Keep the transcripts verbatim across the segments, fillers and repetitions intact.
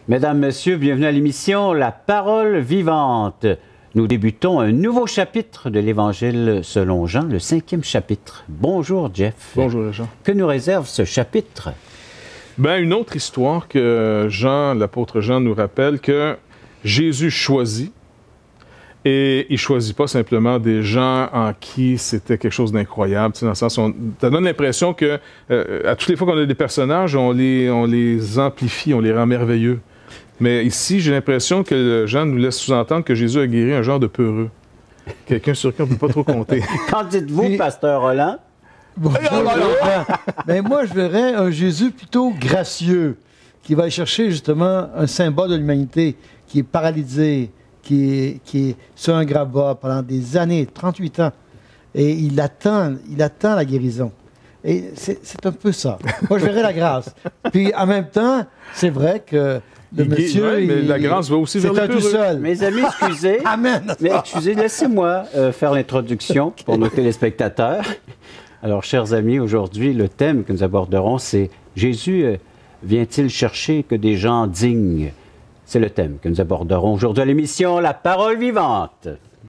Mesdames, Messieurs, bienvenue à l'émission La Parole vivante. Nous débutons un nouveau chapitre de l'Évangile selon Jean, le cinquième chapitre. Bonjour, Jeff. Bonjour, Jean. Que nous réserve ce chapitre? Bien, une autre histoire que Jean, l'apôtre Jean, nous rappelle que Jésus choisit. Et il ne choisit pas simplement des gens en qui c'était quelque chose d'incroyable. Tu sais, dans le sens, on, ça donne l'impression que euh, à toutes les fois qu'on a des personnages, on les, on les amplifie, on les rend merveilleux. Mais ici, j'ai l'impression que Jean nous laisse sous-entendre que Jésus a guéri un genre de peureux. Quelqu'un sur qui on ne peut pas trop compter. Qu'en dites-vous, Puis... Pasteur Roland? Bon, ben, moi, je verrais un Jésus plutôt gracieux, qui va chercher justement un symbole de l'humanité, qui est paralysé, qui est, qui est sur un grabat pendant des années, trente-huit ans, et il attend, il attend la guérison. Et c'est, c'est un peu ça. Moi, je verrais la grâce. Puis, en même temps, c'est vrai que le il monsieur... Ouais, mais il, la grâce va aussi vers c'est le un tout seul. Mes amis, excusez. Amen. Mais excusez, laissez-moi euh, faire l'introduction pour nos téléspectateurs. Alors, chers amis, aujourd'hui, le thème que nous aborderons, c'est « Jésus euh, vient-il chercher que des gens dignes ?» C'est le thème que nous aborderons aujourd'hui à l'émission La Parole vivante.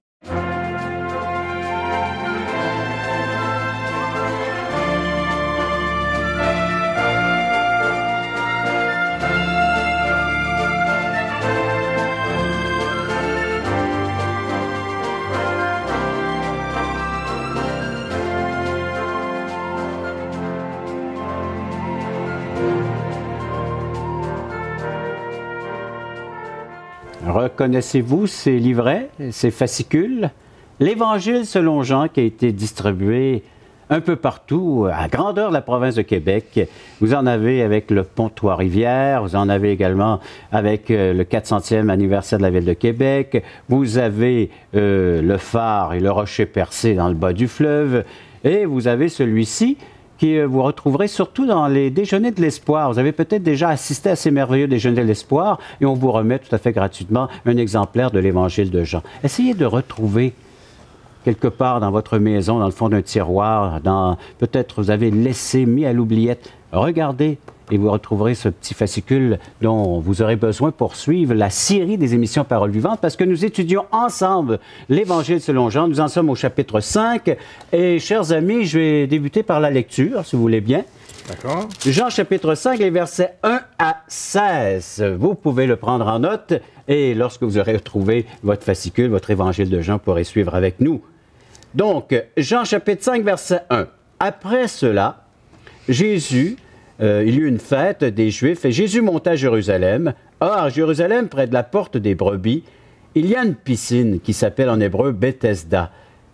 Reconnaissez-vous ces livrets, ces fascicules? L'Évangile selon Jean qui a été distribué un peu partout, à grandeur de la province de Québec. Vous en avez avec le pont Trois-Rivières, vous en avez également avec le quatre centième anniversaire de la Ville de Québec, vous avez euh, le phare et le rocher percé dans le bas du fleuve, et vous avez celui-ci qui vous retrouverez surtout dans les déjeuners de l'espoir. Vous avez peut-être déjà assisté à ces merveilleux déjeuners de l'espoir et on vous remet tout à fait gratuitement un exemplaire de l'Évangile de Jean. Essayez de retrouver quelque part dans votre maison, dans le fond d'un tiroir, dans peut-être vous avez laissé, mis à l'oubliette. Regardez et vous retrouverez ce petit fascicule dont vous aurez besoin pour suivre la série des émissions Paroles vivantes parce que nous étudions ensemble l'Évangile selon Jean. Nous en sommes au chapitre cinq. Et, chers amis, je vais débuter par la lecture, si vous voulez bien. D'accord. Jean chapitre cinq, les versets un à seize. Vous pouvez le prendre en note et lorsque vous aurez retrouvé votre fascicule, votre Évangile de Jean, vous pourrez suivre avec nous. Donc, Jean chapitre cinq, verset un. Après cela, Jésus... Euh, il y eut une fête des Juifs et Jésus monta à Jérusalem. Or, à Jérusalem, près de la porte des brebis, il y a une piscine qui s'appelle en hébreu Bethesda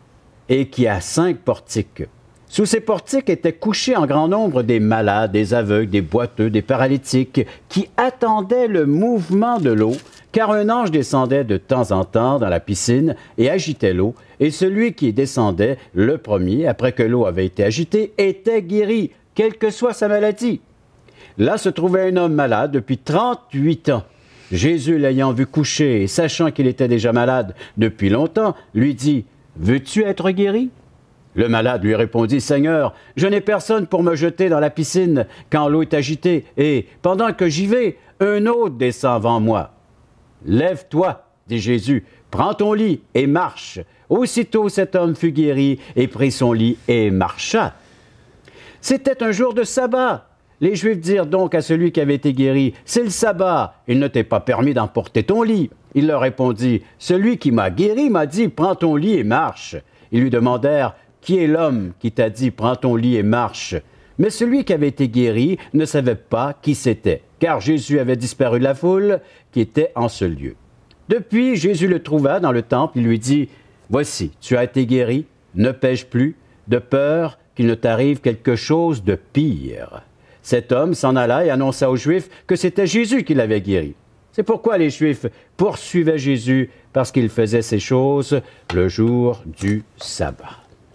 et qui a cinq portiques. Sous ces portiques étaient couchés en grand nombre des malades, des aveugles, des boiteux, des paralytiques qui attendaient le mouvement de l'eau, car un ange descendait de temps en temps dans la piscine et agitait l'eau, et celui qui descendait, le premier, après que l'eau avait été agitée, était guéri, quelle que soit sa maladie. Là se trouvait un homme malade depuis trente-huit ans. Jésus, l'ayant vu coucher et sachant qu'il était déjà malade depuis longtemps, lui dit, « Veux-tu être guéri ?» Le malade lui répondit, « Seigneur, je n'ai personne pour me jeter dans la piscine quand l'eau est agitée, et pendant que j'y vais, un autre descend avant moi. »« Lève-toi, dit Jésus, prends ton lit et marche. » Aussitôt cet homme fut guéri et prit son lit et marcha. C'était un jour de sabbat. Les Juifs dirent donc à celui qui avait été guéri, « C'est le sabbat, il ne t'est pas permis d'emporter ton lit. » Il leur répondit, « Celui qui m'a guéri m'a dit, prends ton lit et marche. » Ils lui demandèrent, « Qui est l'homme qui t'a dit, prends ton lit et marche ?» Mais celui qui avait été guéri ne savait pas qui c'était, car Jésus avait disparu de la foule qui était en ce lieu. Depuis, Jésus le trouva dans le temple, il lui dit, « Voici, tu as été guéri, ne pêche plus, de peur qu'il ne t'arrive quelque chose de pire. » Cet homme s'en alla et annonça aux Juifs que c'était Jésus qui l'avait guéri. C'est pourquoi les Juifs poursuivaient Jésus, parce qu'il faisait ces choses le jour du sabbat.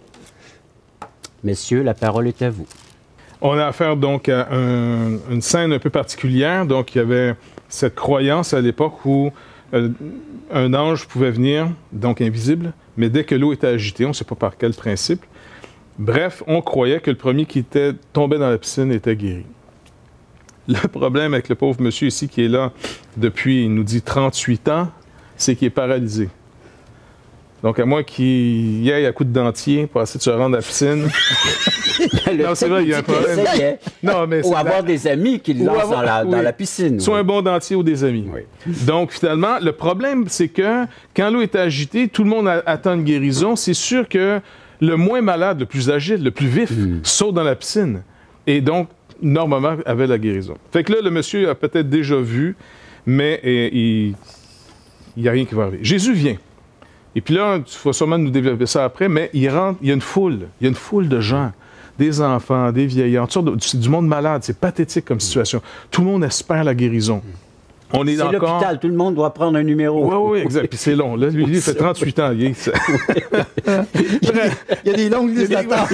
Messieurs, la parole est à vous. On a affaire donc à un, une scène un peu particulière. Donc, il y avait cette croyance à l'époque où euh, un ange pouvait venir, donc invisible, mais dès que l'eau était agitée, on ne sait pas par quel principe. Bref, on croyait que le premier qui était tombé dans la piscine était guéri. Le problème avec le pauvre monsieur ici qui est là depuis, il nous dit trente-huit ans, c'est qu'il est paralysé. Donc, à moins qu'il y aille à coup de dentier pour essayer de se rendre à la piscine. Non, c'est vrai, il y a un problème. Essayait. Non, mais Ou avoir la... des amis qui le lancent avoir... dans, la, oui. dans la piscine. Soit oui. un bon dentier ou des amis. Oui. Donc, finalement, le problème, c'est que quand l'eau est agitée, tout le monde a... attend une guérison. C'est sûr que le moins malade, le plus agile, le plus vif, mm. saute dans la piscine. Et donc, normalement, avait la guérison. Fait que là, le monsieur a peut-être déjà vu, mais et, il n'y a rien qui va arriver. Jésus vient. Et puis là, tu vas sûrement nous développer ça après, mais il rentre, il y a une foule, il y a une foule de gens, des enfants, des vieillards, toutes sortes de, c'est du monde malade, c'est pathétique comme situation. Tout le monde espère la guérison. On est, c'est encore... l'hôpital, tout le monde doit prendre un numéro. Oui, oui, exact. Puis c'est long. Là, lui, il fait trente-huit ans. Il, est... il y a des longues listes d'attente.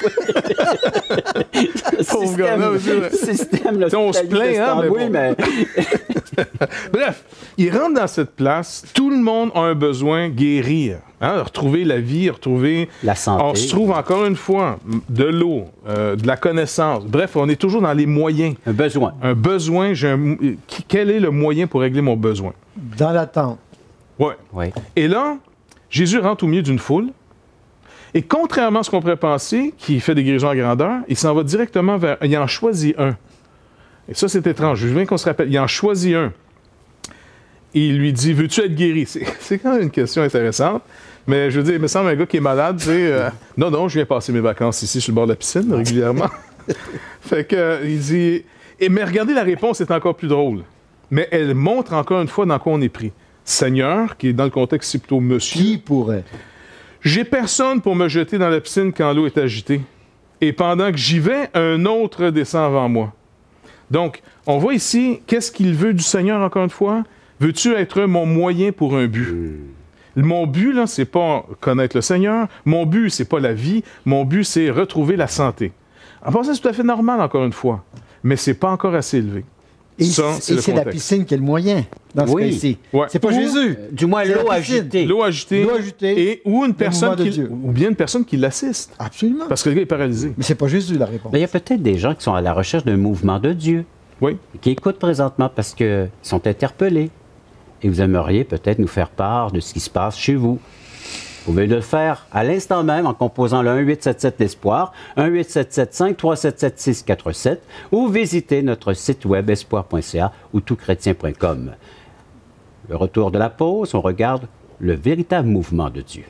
Pauvre gars, là, système, là, on se plaint, hein, mais, oui, bon. mais... Bref, il rentre dans cette place. Tout le monde a un besoin guérir. Hein, retrouver la vie, retrouver... La santé. On se trouve encore une fois de l'eau, euh, de la connaissance. Bref, on est toujours dans les moyens. Un besoin. Un besoin. J'ai un... Quel est le moyen pour régler mon besoin? Dans l'attente. Oui. Ouais. Et là, Jésus rentre au milieu d'une foule. Et contrairement à ce qu'on pourrait penser, qui fait des guérisons à grandeur, il s'en va directement vers... Il en choisit un. Et ça, c'est étrange. Je veux bien qu'on se rappelle. Il en choisit un. Et il lui dit, veux-tu être guéri? C'est, c'est quand même une question intéressante. Mais je veux dire, il me semble un gars qui est malade, tu sais, euh, non, non, je viens passer mes vacances ici sur le bord de la piscine régulièrement. Fait que, euh, il dit... Et, mais regardez, la réponse est encore plus drôle. Mais elle montre encore une fois dans quoi on est pris. Seigneur, qui est dans le contexte, c'est plutôt monsieur. Qui pourrait? J'ai personne pour me jeter dans la piscine quand l'eau est agitée. Et pendant que j'y vais, un autre descend avant moi. Donc, on voit ici, qu'est-ce qu'il veut du Seigneur, encore une fois? Veux-tu être mon moyen pour un but? Mm. Mon but, là, c'est pas connaître le Seigneur. Mon but, c'est pas la vie. Mon but, c'est retrouver la santé. En passant, c'est tout à fait normal, encore une fois. Mais c'est pas encore assez élevé. Et ça, c'est, et c'est la piscine qui est le moyen, dans ce oui. cas-ci. Ouais. C'est pas ou, Jésus. Euh, du moins, c'est l'eau agitée. L'eau agitée. L'eau agitée. Et, ou, une personne qui, ou bien une personne qui l'assiste. Absolument. Parce que le gars est paralysé. Mais c'est pas Jésus, la réponse. Mais il y a peut-être des gens qui sont à la recherche d'un mouvement de Dieu. Oui. Qui écoutent présentement parce qu'ils sont interpellés. Et vous aimeriez peut-être nous faire part de ce qui se passe chez vous. Vous pouvez le faire à l'instant même en composant le un huit sept sept l'Espoir, un huit sept sept cinq trois sept sept six quatre sept ou visitez notre site web espoir point c a ou tout chrétien point com. Le retour de la pause, on regarde le véritable mouvement de Dieu.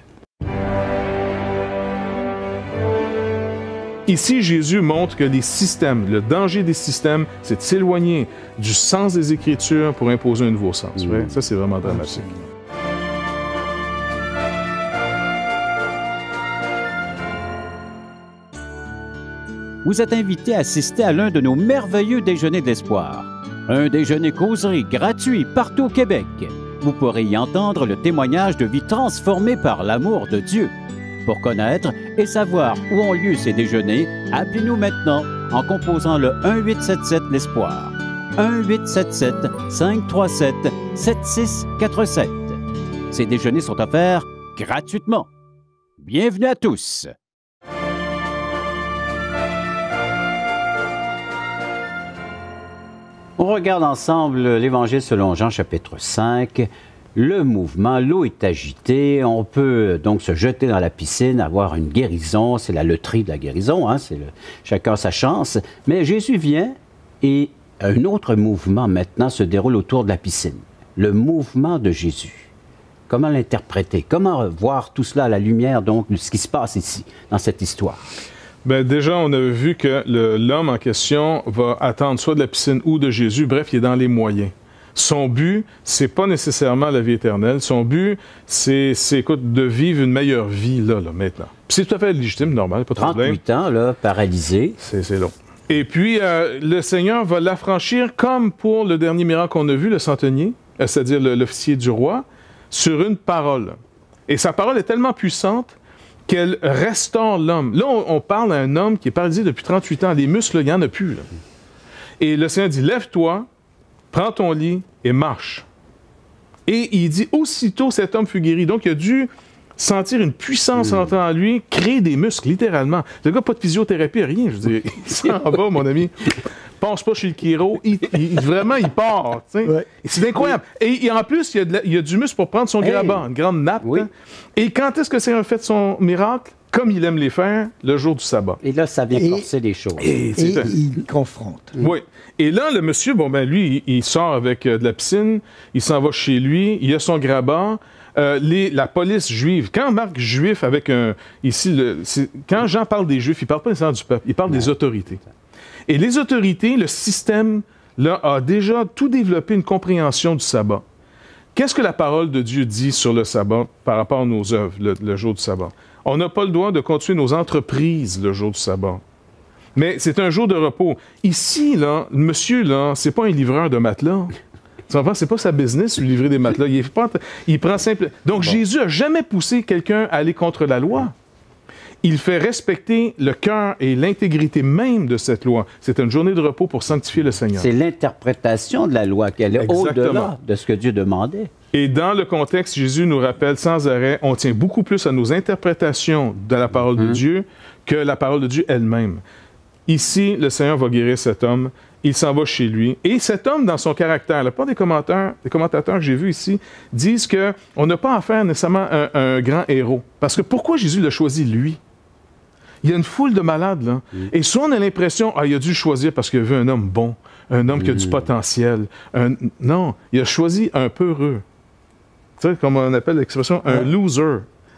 Ici, Jésus montre que les systèmes, le danger des systèmes, c'est de s'éloigner du sens des Écritures pour imposer un nouveau sens. Mmh. Ça, c'est vraiment dramatique. Vous êtes invité à assister à l'un de nos merveilleux déjeuners d'espoir. Un déjeuner causerie gratuit partout au Québec. Vous pourrez y entendre le témoignage de vie transformée par l'amour de Dieu. Pour connaître et savoir où ont lieu ces déjeuners, appelez-nous maintenant en composant le un huit sept sept l'Espoir. un huit sept sept cinq trois sept sept six quatre sept. Ces déjeuners sont offerts gratuitement. Bienvenue à tous! On regarde ensemble l'Évangile selon Jean, chapitre cinq. Le mouvement, l'eau est agitée. On peut donc se jeter dans la piscine, avoir une guérison. C'est la loterie de la guérison, hein? C'est le, chacun sa chance. Mais Jésus vient et un autre mouvement maintenant se déroule autour de la piscine. Le mouvement de Jésus. Comment l'interpréter? Comment voir tout cela à la lumière donc de ce qui se passe ici, dans cette histoire? Bien, déjà, on avait vu que le, l'homme en question va attendre soit de la piscine ou de Jésus. Bref, il est dans les moyens. Son but, c'est pas nécessairement la vie éternelle. Son but, c'est, c'est écoute, de vivre une meilleure vie, là, là, maintenant. Puis c'est tout à fait légitime, normal, pas de problème. trente-huit ans, là, paralysé. C'est, c'est long. Et puis, euh, le Seigneur va l'affranchir comme pour le dernier miracle qu'on a vu, le centenier, euh, c'est-à-dire le, l'officier du roi, sur une parole. Et sa parole est tellement puissante qu'elle restaure l'homme. Là, on, on parle à un homme qui est paralysé depuis trente-huit ans. Les muscles, il n'y en a plus. Là. Et le Seigneur dit, lève-toi, prends ton lit et marche. Et il dit, aussitôt cet homme fut guéri. Donc, il a dû sentir une puissance mmh. entrer en lui, créer des muscles, littéralement. Le gars, pas de physiothérapie, rien. Je veux dire, il s'en va, mon ami. passe pas chez le chiro, il, il- vraiment, il part. tu sais. Ouais. Et c'est incroyable. Et, et en plus, il y, a de la- il y a du muscle pour prendre son Hey. grabat, une grande nappe. Oui. hein. Et quand est-ce que c'est fait son miracle? Comme il aime les faire, le jour du sabbat. Et là, ça vient Et- corser les choses. Et Et c'est un- il confronte. Oui. Et là, le monsieur, bon, ben lui, il, il sort avec euh, de la piscine, il s'en va chez lui, il a son grabat. Euh, les, la police juive, quand on marque juif avec un. Ici, le, c'est- quand Jean parle des juifs, il ne parle pas nécessairement du peuple, il parle des autorités. Et les autorités, le système, là, a déjà tout développé une compréhension du sabbat. Qu'est-ce que la parole de Dieu dit sur le sabbat par rapport à nos œuvres, le, le jour du sabbat? On n'a pas le droit de continuer nos entreprises le jour du sabbat. Mais c'est un jour de repos. Ici, là, le monsieur, là, c'est pas un livreur de matelas. Tu comprends? C'est pas sa business, lui livrer des matelas. Il, est pas, il prend simple. Donc, Jésus a jamais poussé quelqu'un à aller contre la loi. Il fait respecter le cœur et l'intégrité même de cette loi. C'est une journée de repos pour sanctifier le Seigneur. C'est l'interprétation de la loi qu'elle est Exactement. au-delà de ce que Dieu demandait. Et dans le contexte, Jésus nous rappelle sans arrêt, on tient beaucoup plus à nos interprétations de la parole de Dieu que la parole de Dieu elle-même. Ici, le Seigneur va guérir cet homme. Il s'en va chez lui. Et cet homme, dans son caractère, la plupart des commentateurs, des commentateurs que j'ai vus ici disent qu'on n'a pas affaire nécessairement à un, un grand héros. Parce que pourquoi Jésus l'a choisi, lui? Il y a une foule de malades, là. Et soit on a l'impression, ah, il a dû le choisir parce qu'il a vu un homme bon, un homme qui a du potentiel. Un... Non, il a choisi un peureux. Tu sais, comme on appelle l'expression, un Ouais. loser.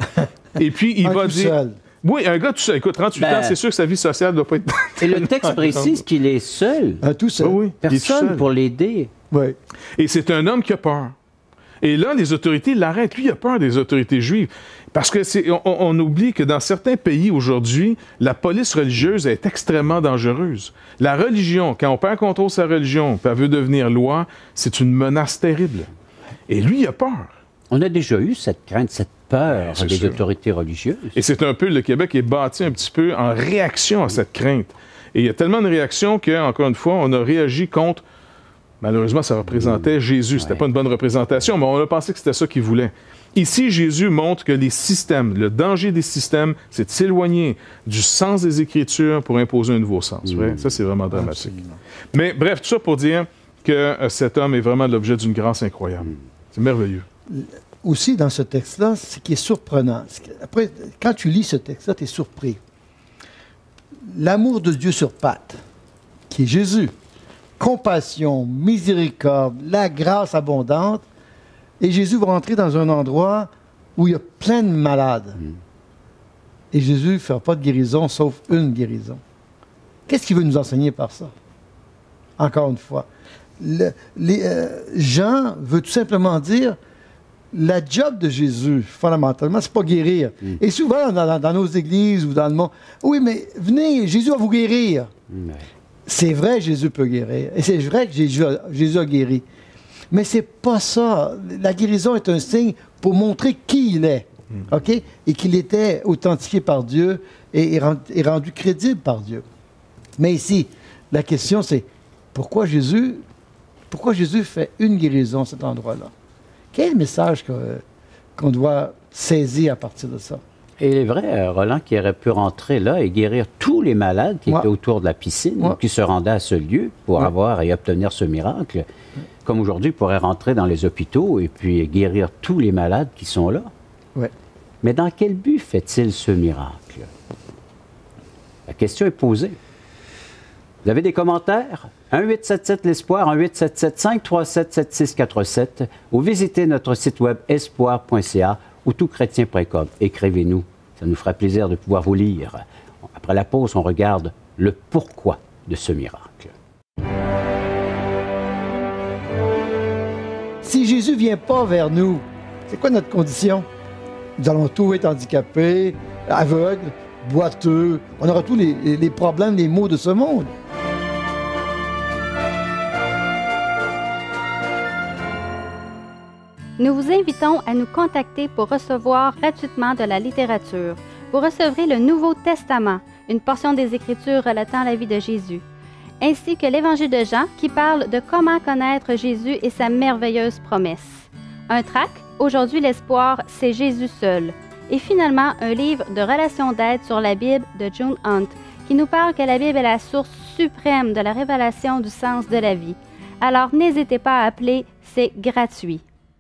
Et puis, il Un va tout dire... seul. Oui, un gars tout seul. Écoute, trente-huit Ben- ans, c'est sûr que sa vie sociale ne doit pas être... Et le texte précise qu'il est seul. Un tout seul. Oui, oui. Il est tout Personne seul. pour l'aider. Oui. Et c'est un homme qui a peur. Et là, les autorités l'arrêtent. Lui, il a peur des autorités juives. Parce que c'est, on, on oublie que dans certains pays aujourd'hui, la police religieuse est extrêmement dangereuse. La religion, quand on perd contrôle de sa religion, puis elle veut devenir loi, c'est une menace terrible. Et lui, il a peur. On a déjà eu cette crainte, cette peur c'est des sûr. autorités religieuses. Et c'est un peu, le Québec est bâti un petit peu en réaction à cette crainte. Et il y a tellement de réactions qu'encore une fois, on a réagi contre... Malheureusement, ça représentait Jésus. C'était Ouais. pas une bonne représentation, mais on a pensé que c'était ça qu'il voulait. Ici, Jésus montre que les systèmes, le danger des systèmes, c'est de s'éloigner du sens des Écritures pour imposer un nouveau sens. Vrai? Ça, c'est vraiment dramatique. Absolument. Mais bref, tout ça pour dire que euh, cet homme est vraiment l'objet d'une grâce incroyable. C'est merveilleux. Aussi, dans ce texte-là, ce qui est surprenant, c'est que après, quand tu lis ce texte-là, tu es surpris. L'amour de Dieu sur pattes, qui est Jésus, compassion, miséricorde, la grâce abondante, et Jésus va rentrer dans un endroit où il y a plein de malades. Et Jésus ne fera pas de guérison, sauf une guérison. Qu'est-ce qu'il veut nous enseigner par ça? Encore une fois. Le- les, euh, Jean veut tout simplement dire la job de Jésus, fondamentalement, c'est pas guérir. Et souvent, dans, dans- dans nos églises ou dans le monde, oui, mais venez, Jésus va vous guérir. Ouais. C'est vrai, Jésus peut guérir. Et c'est vrai que Jésus a, Jésus a guéri. Mais c'est pas ça. La guérison est un signe pour montrer qui il est. OK? Et qu'il était authentifié par Dieu et, et rend- et rendu crédible par Dieu. Mais ici, la question c'est pourquoi Jésus, pourquoi Jésus fait une guérison à cet endroit-là? Quel est le message que- qu'on doit saisir à partir de ça? Et il est vrai, euh, Roland, qui aurait pu rentrer là et guérir tous les malades qui Ouais. étaient autour de la piscine, Ouais. qui se rendaient à ce lieu pour Ouais. avoir et obtenir ce miracle. Comme aujourd'hui, il pourrait rentrer dans les hôpitaux et puis guérir tous les malades qui sont là. Ouais. Mais dans quel but fait-il ce miracle? La question est posée. Vous avez des commentaires? un huit sept sept l'Espoir, un huit sept sept cinq trois sept sept six quatre sept ou visitez notre site web espoir point c a ou toutchrétien point com. Écrivez-nous. Ça nous fera plaisir de pouvoir vous lire. Après la pause, on regarde le pourquoi de ce miracle. Si Jésus ne vient pas vers nous, c'est quoi notre condition? Nous allons tous être handicapés, aveugles, boiteux. On aura tous les, les- les problèmes, les maux de ce monde. Nous vous invitons à nous contacter pour recevoir gratuitement de la littérature. Vous recevrez le Nouveau Testament, une portion des Écritures relatant la vie de Jésus, ainsi que l'Évangile de Jean qui parle de comment connaître Jésus et sa merveilleuse promesse. Un tract, Aujourd'hui l'espoir, c'est Jésus seul. Et finalement, un livre de relations d'aide sur la Bible de June Hunt qui nous parle que la Bible est la source suprême de la révélation du sens de la vie. Alors n'hésitez pas à appeler, c'est gratuit.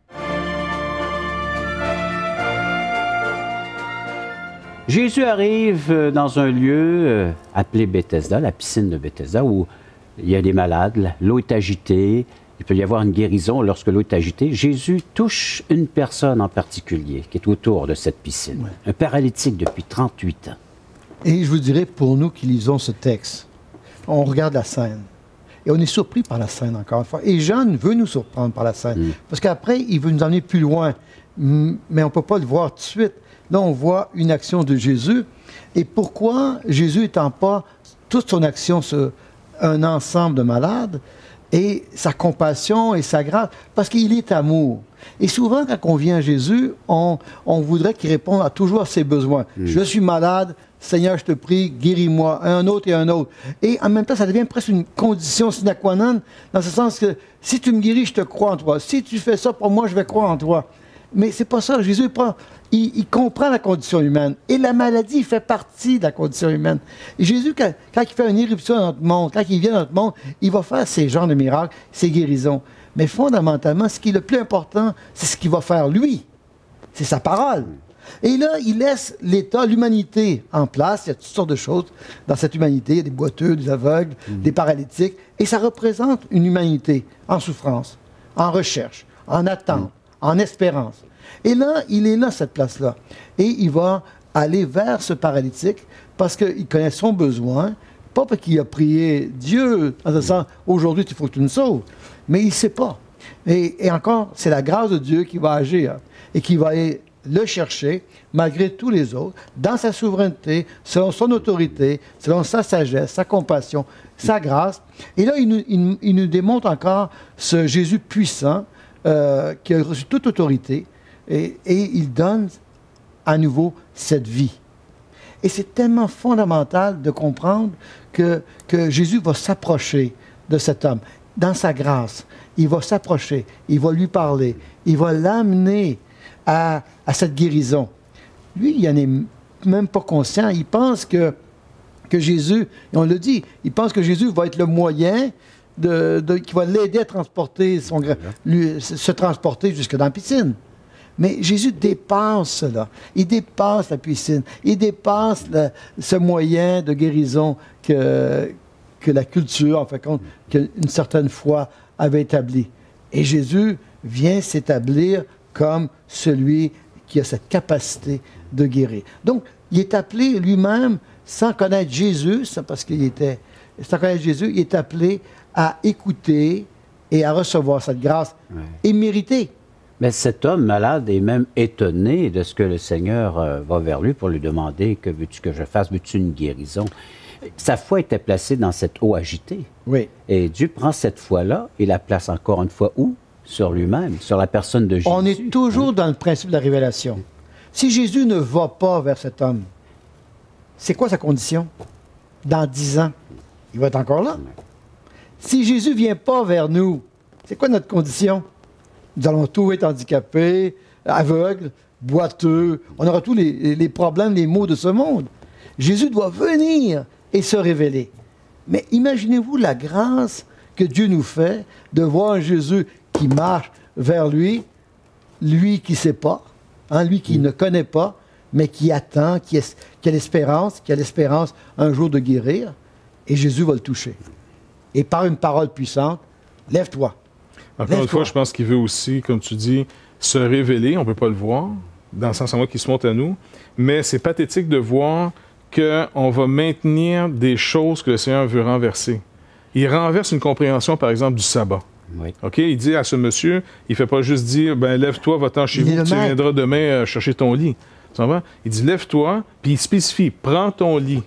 Jésus arrive dans un lieu euh, appelé Bethesda, la piscine de Bethesda, où il y a des malades, l'eau est agitée, il peut y avoir une guérison lorsque l'eau est agitée. Jésus touche une personne en particulier qui est autour de cette piscine, ouais. Un paralytique depuis trente-huit ans. Et je vous dirais, pour nous qui lisons ce texte, on regarde la scène et on est surpris par la scène, encore une fois. Et Jean veut nous surprendre par la scène, mm. parce qu'après, il veut nous emmener plus loin, mais on ne peut pas le voir tout de suite. Là, on voit une action de Jésus. Et pourquoi Jésus n'étend pas toute son action sur un ensemble de malades et sa compassion et sa grâce? Parce qu'il est amour. Et souvent, quand on vient à Jésus, on, on voudrait qu'il réponde à toujours à ses besoins. Mm. Je suis malade, Seigneur, je te prie, guéris-moi. Un autre et un autre. Et en même temps, ça devient presque une condition sine qua non, dans ce sens que si tu me guéris, je te crois en toi. Si tu fais ça pour moi, je vais croire en toi. Mais c'est pas ça. Jésus prend... Il, il comprend la condition humaine. Et la maladie fait partie de la condition humaine. Et Jésus, quand, quand il fait une éruption dans notre monde, quand il vient dans notre monde, il va faire ces genres de miracles, ces guérisons. Mais fondamentalement, ce qui est le plus important, c'est ce qu'il va faire lui. C'est sa parole. Et là, il laisse l'État, l'humanité en place. Il y a toutes sortes de choses dans cette humanité. Il y a des boiteux, des aveugles, mmh. des paralytiques. Et ça représente une humanité en souffrance, en recherche, en attente, mmh. en espérance. Et là, il est là, cette place-là. Et il va aller vers ce paralytique parce qu'il connaît son besoin, pas parce qu'il a prié Dieu en disant « Aujourd'hui, il faut que tu nous sauves », mais il ne sait pas. Et, et encore, c'est la grâce de Dieu qui va agir et qui va aller le chercher, malgré tous les autres, dans sa souveraineté, selon son autorité, selon sa sagesse, sa compassion, sa grâce. Et là, il nous, il, il nous démontre encore ce Jésus puissant euh, qui a reçu toute autorité. Et, et il donne à nouveau cette vie. Et c'est tellement fondamental de comprendre que, que Jésus va s'approcher de cet homme. Dans sa grâce, il va s'approcher, il va lui parler, il va l'amener à, à cette guérison. Lui, il n'en est même pas conscient. Il pense que, que Jésus, et on le dit, il pense que Jésus va être le moyen de, de, qui va l'aider à transporter son, lui, se transporter jusque dans la piscine. Mais Jésus dépasse cela. Il dépasse la piscine. Il dépasse le, ce moyen de guérison que, que la culture, en fait, qu'une certaine foi avait établi. Et Jésus vient s'établir comme celui qui a cette capacité de guérir. Donc, il est appelé lui-même, sans connaître Jésus, parce qu'il était, sans connaître Jésus, il est appelé à écouter et à recevoir cette grâce ouais. et mériter. Mais cet homme malade est même étonné de ce que le Seigneur euh, va vers lui pour lui demander « Que veux-tu que je fasse? Veux-tu une guérison? » Sa foi était placée dans cette eau agitée. Oui. Et Dieu prend cette foi-là et la place encore une fois où? Sur lui-même, sur la personne de Jésus. On est toujours hein? dans le principe de la révélation. Si Jésus ne va pas vers cet homme, c'est quoi sa condition? Dans dix ans, il va être encore là. Oui. Si Jésus ne vient pas vers nous, c'est quoi notre condition? Nous allons tous être handicapés, aveugles, boiteux. On aura tous les, les problèmes, les maux de ce monde. Jésus doit venir et se révéler. Mais imaginez-vous la grâce que Dieu nous fait de voir un Jésus qui marche vers lui, lui qui ne sait pas, hein, lui qui mmh. ne connaît pas, mais qui attend, qui, est, qui a l'espérance, qui a l'espérance un jour de guérir, et Jésus va le toucher. Et par une parole puissante, lève-toi. Encore une fois, je pense qu'il veut aussi, comme tu dis, se révéler. On ne peut pas le voir, dans le sens en moi qui se montre à nous. Mais c'est pathétique de voir qu'on va maintenir des choses que le Seigneur veut renverser. Il renverse une compréhension, par exemple, du sabbat. Oui. OK? Il dit à ce monsieur, il ne fait pas juste dire, ben lève-toi, va-t'en chez vous, tu viendras demain euh, chercher ton lit. Tu comprends? Il dit, lève-toi, puis il spécifie, prends ton lit.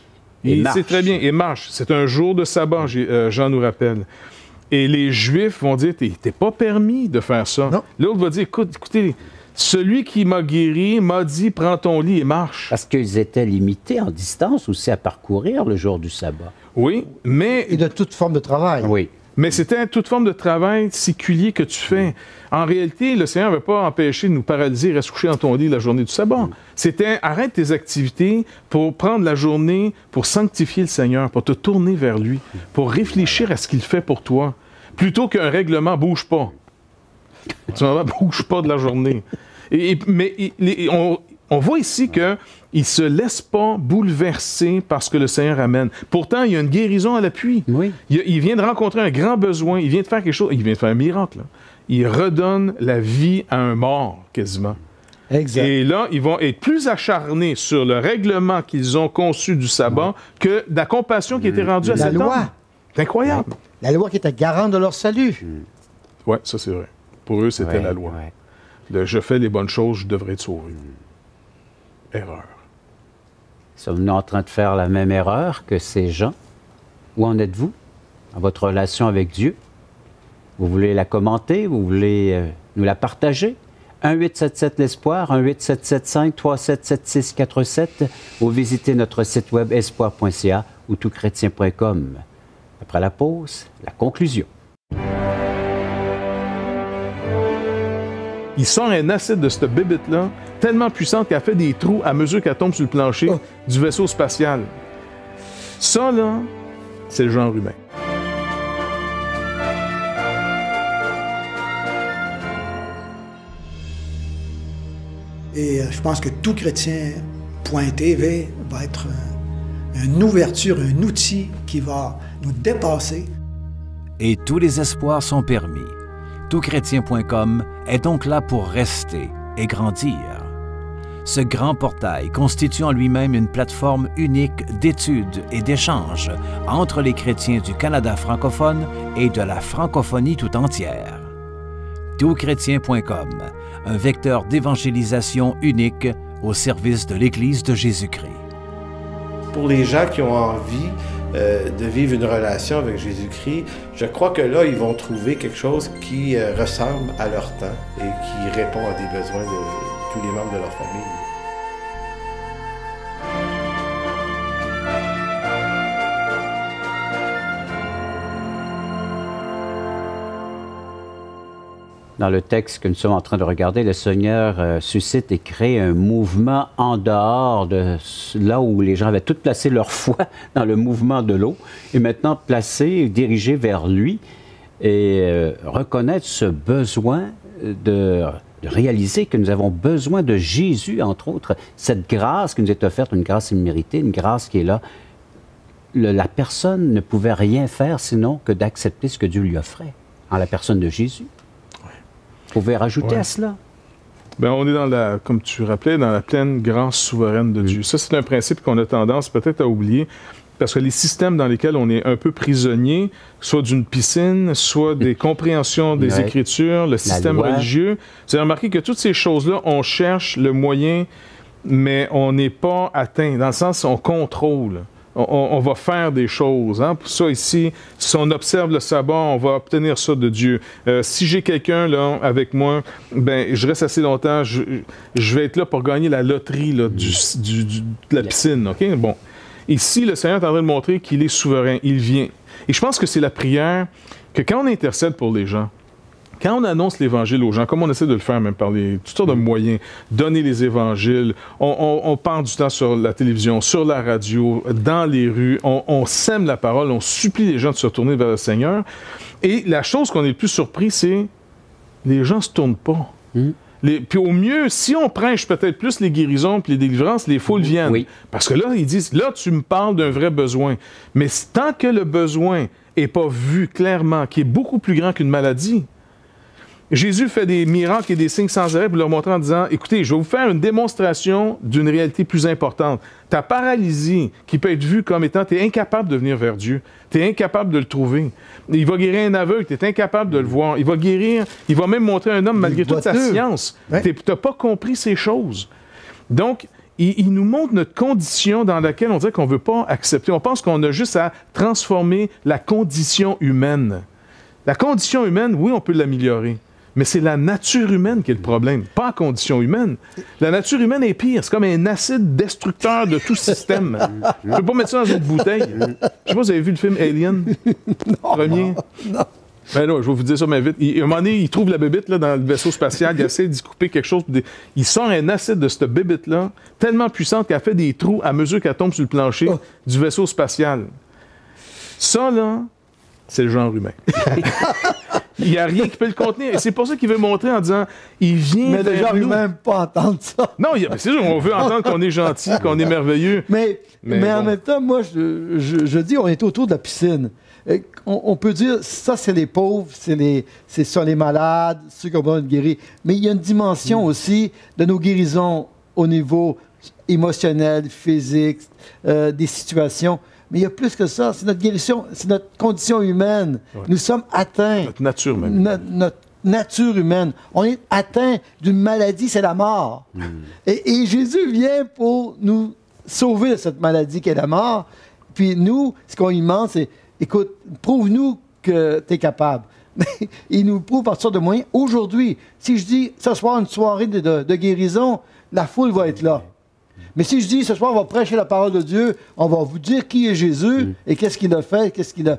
Et il sait très bien, et marche. C'est un jour de sabbat, euh, Jean nous rappelle. Et les Juifs vont dire, t'es, t'es pas permis de faire ça. Non. L'autre va dire, écoute, écoutez, celui qui m'a guéri m'a dit, prends ton lit et marche. Parce qu'ils étaient limités en distance aussi à parcourir le jour du sabbat. Oui, mais... Et de toute forme de travail. Oui. Mais c'était toute forme de travail séculier que tu fais. En réalité, le Seigneur ne veut pas empêcher de nous paralyser et rester couché dans ton lit la journée du sabbat. C'était arrête tes activités pour prendre la journée pour sanctifier le Seigneur, pour te tourner vers lui, pour réfléchir à ce qu'il fait pour toi. Plutôt qu'un règlement, bouge pas. Tu ne bouge pas de la journée. Et, et, mais et, on, on voit ici qu'il ne se laisse pas bouleverser par ce que le Seigneur amène. Pourtant, il y a une guérison à l'appui. Oui. Il, il vient de rencontrer un grand besoin. Il vient de faire quelque chose. Il vient de faire un miracle. Là. Il redonne la vie à un mort, quasiment. Exact. Et là, ils vont être plus acharnés sur le règlement qu'ils ont conçu du sabbat que de la compassion qui a été rendue à La cet loi. homme. C'est incroyable. La loi qui était garante de leur salut. Oui, ça c'est vrai. Pour eux, c'était Ouais, la loi. ouais. Le « je fais les bonnes choses, je devrais être sauvé ». Erreur. Sommes-nous en train de faire la même erreur que ces gens? Où en êtes-vous dans votre relation avec Dieu? Vous voulez la commenter? Vous voulez euh, nous la partager? un huit sept sept l'Espoir, un huit sept sept cinq trois sept sept six quatre sept ou visitez notre site web espoir point c a ou tout chrétien point com. Après la pause, la conclusion. Il sort un acide de cette bébête-là, tellement puissante qu'elle fait des trous à mesure qu'elle tombe sur le plancher Oh. du vaisseau spatial. Ça, là, c'est le genre humain. Et euh, je pense que tout chrétien point t v va être euh, une ouverture, un outil qui va nous dépasser. Et tous les espoirs sont permis. tout chrétien point com est donc là pour rester et grandir. Ce grand portail constitue en lui-même une plateforme unique d'études et d'échanges entre les chrétiens du Canada francophone et de la francophonie tout entière. tout chrétien point com, un vecteur d'évangélisation unique au service de l'Église de Jésus-Christ. Pour les gens qui ont envie euh, de vivre une relation avec Jésus-Christ, je crois que là, ils vont trouver quelque chose qui euh, ressemble à leur temps et qui répond à des besoins de tous les membres de leur famille. Dans le texte que nous sommes en train de regarder, le Seigneur euh, suscite et crée un mouvement en dehors de là où les gens avaient tout placé leur foi dans le mouvement de l'eau, et maintenant placé, dirigé vers lui, et euh, reconnaître ce besoin de, de réaliser que nous avons besoin de Jésus, entre autres, cette grâce qui nous est offerte, une grâce imméritée, une grâce qui est là. Le, la personne ne pouvait rien faire sinon que d'accepter ce que Dieu lui offrait, en la personne de Jésus. Vous pouvez rajouter Ouais. à cela? Bien, on est dans la, comme tu rappelais, dans la pleine grâce souveraine de Dieu. Ça, c'est un principe qu'on a tendance peut-être à oublier, parce que les systèmes dans lesquels on est un peu prisonnier, soit d'une piscine, soit des compréhensions des Ouais. Écritures, le système loi. religieux, vous avez remarqué que toutes ces choses-là, on cherche le moyen, mais on n'est pas atteint, dans le sens on contrôle. On, on- on va faire des choses. Hein? Pour ça, ici, si on observe le sabbat, on va obtenir ça de Dieu. Euh, si j'ai quelqu'un là avec moi, ben, je reste assez longtemps, je, je vais être là pour gagner la loterie là, du, du- du- de la piscine. OK? Bon. Ici, le Seigneur est en train de montrer qu'il est souverain. Il vient. Et je pense que c'est la prière que quand on intercède pour les gens, quand on annonce l'Évangile aux gens, comme on essaie de le faire même par les, toutes sortes de moyens, donner les Évangiles, on, on, on part du temps sur la télévision, sur la radio, dans les rues, on, on sème la parole, on supplie les gens de se tourner vers le Seigneur. Et la chose qu'on est le plus surpris, c'est les gens ne se tournent pas. Mm. Les, puis au mieux, si on prêche peut-être plus les guérisons puis les délivrances, les foules viennent. Oui. Parce que là, ils disent, là, tu me parles d'un vrai besoin. Mais tant que le besoin n'est pas vu clairement, qui est beaucoup plus grand qu'une maladie, Jésus fait des miracles et des signes sans arrêt pour leur montrer en disant, écoutez, je vais vous faire une démonstration d'une réalité plus importante. Ta paralysie, qui peut être vue comme étant, tu es incapable de venir vers Dieu. Tu es incapable de le trouver. Il va guérir un aveugle, tu es incapable de le voir. Il va guérir, il va même montrer un homme malgré toute sa boiteux. science. Ouais. Tu n'as pas compris ces choses. Donc, il, il nous montre notre condition dans laquelle on dirait qu'on ne veut pas accepter. On pense qu'on a juste à transformer la condition humaine. La condition humaine, oui, on peut l'améliorer. Mais c'est la nature humaine qui est le problème, pas la condition humaine. La nature humaine est pire. C'est comme un acide destructeur de tout système. Je ne peux pas mettre ça dans une bouteille. Je ne sais pas si vous avez vu le film Alien, non, premier. Non. Ben là, je vais vous dire ça mais vite. Il, à un moment donné, il trouve la bébite là, dans le vaisseau spatial, il essaie d'y couper quelque chose. Il sort un acide de cette bébite-là, tellement puissante qu'elle fait des trous à mesure qu'elle tombe sur le plancher oh. du vaisseau spatial. Ça, là, c'est le genre humain. Il n'y a rien qui peut le contenir. Et c'est pour ça qu'il veut montrer en disant, il vient mais vers le genre nous. humain ne peut pas entendre ça. Non, il, c'est sûr, on veut entendre qu'on est gentil, qu'on est merveilleux. Mais, mais, mais bon. En même temps, moi, je, je, je dis, on est autour de la piscine. On, on peut dire, ça, c'est les pauvres, c'est les, c'est ça, les malades, ceux qui ont besoin de guérir. Mais il y a une dimension mmh. aussi de nos guérisons au niveau émotionnel, physique, euh, des situations. Mais il y a plus que ça. C'est notre guérison, c'est notre condition humaine. Ouais. Nous sommes atteints. Notre nature humaine. Notre, notre nature humaine. On est atteint d'une maladie, c'est la mort. Mmh. Et, et Jésus vient pour nous sauver de cette maladie qui est la mort. Puis nous, ce qu'on lui demande, c'est écoute, prouve-nous que tu es capable. Il nous prouve par sorte de moyens. Aujourd'hui, si je dis ce soir une soirée de, de, de guérison, la foule va être là. Mais si je dis ce soir on va prêcher la parole de Dieu, on va vous dire qui est Jésus et qu'est-ce qu'il a fait, qu'est-ce qu'il a.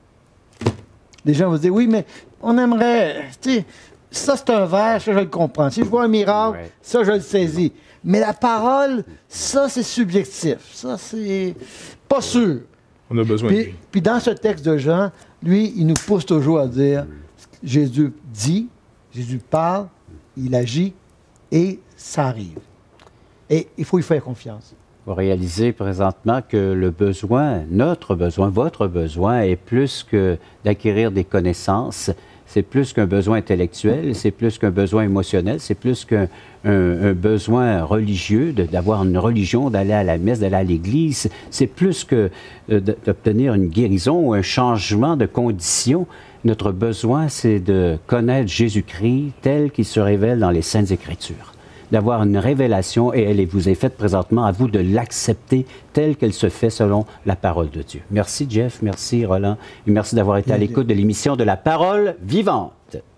Les gens vont dire oui, mais on aimerait. Tu sais, ça c'est un vers, ça je le comprends. Si je vois un miracle, ouais. ça je le saisis. Mais la parole, ça c'est subjectif. Ça c'est pas sûr. On a besoin puis, de lui. Puis dans ce texte de Jean, lui, il nous pousse toujours à dire Jésus dit, Jésus parle, il agit et ça arrive. Et il faut y faire confiance. Vous réalisez présentement que le besoin, notre besoin, votre besoin est plus que d'acquérir des connaissances. C'est plus qu'un besoin intellectuel, c'est plus qu'un besoin émotionnel, c'est plus qu'un un, un besoin religieux, de, d'avoir une religion, d'aller à la messe, d'aller à l'église. C'est plus que euh, d'obtenir une guérison ou un changement de condition. Notre besoin, c'est de connaître Jésus-Christ tel qu'il se révèle dans les Saintes Écritures. D'avoir une révélation, et elle vous est faite présentement, à vous de l'accepter telle qu'elle se fait selon la parole de Dieu. Merci Jeff, merci Roland, et merci d'avoir été à l'écoute de l'émission de la Parole vivante.